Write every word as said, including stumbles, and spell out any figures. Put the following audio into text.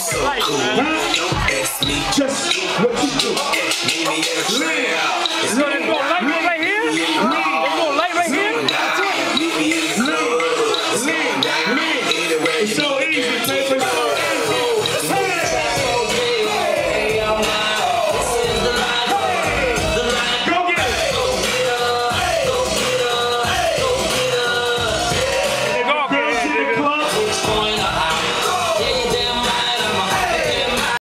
so cool. Don't ask me just what you do. Meet me in a trail.